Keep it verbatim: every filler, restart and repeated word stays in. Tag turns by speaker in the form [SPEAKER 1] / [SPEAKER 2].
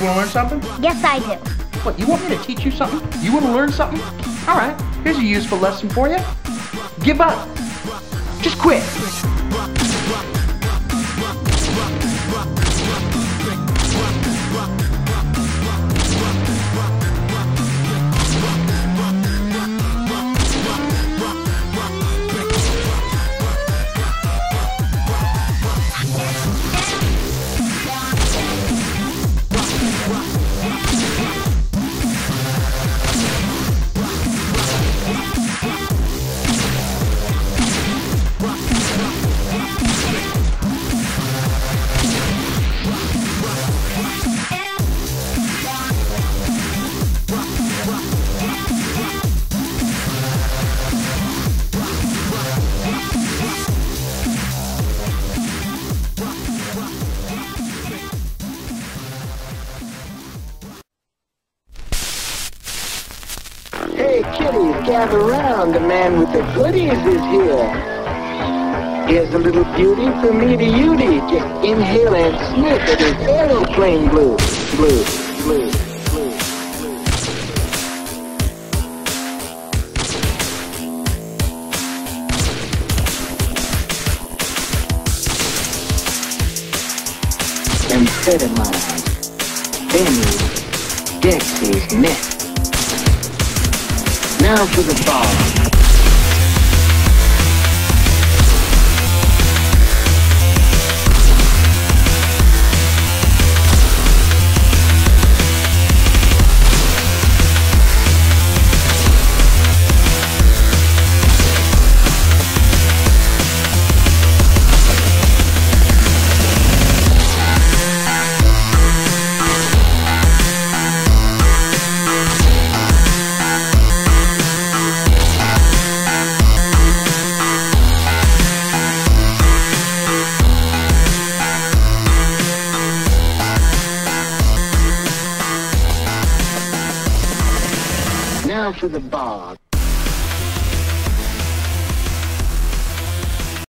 [SPEAKER 1] want to learn something?
[SPEAKER 2] Yes, I do.
[SPEAKER 1] What, you want me to teach you something? You want to learn something? All right, here's a useful lesson for you. Give up. Just quit.
[SPEAKER 3] Hey, kiddies, gather round. The man with the goodies is here. Here's a little beauty from me to Udy. Just inhale and sniff at his aeroplane blue. Blue, blue, blue, blue. Amphetamine. Benny. Dexy's meth. Now for the ball. Now for the bog.